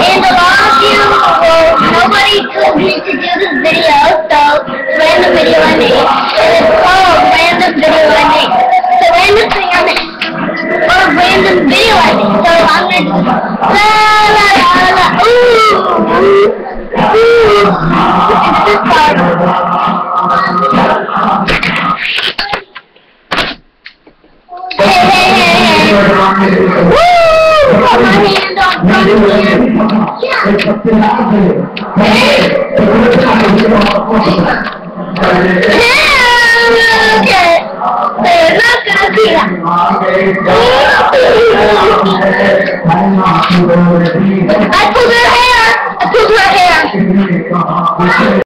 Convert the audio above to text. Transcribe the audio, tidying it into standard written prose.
And a lot of you, well, nobody told me to do this video, so random video I made. And it's called random video I made. So random thing I made. Or random video I made. So I'm going to la la la la ooh ooh. It's this part. Hey hey hey hey. Woo! Put my hand on front here. Yeah. Okay. They're not gonna see that. I pulled her hair.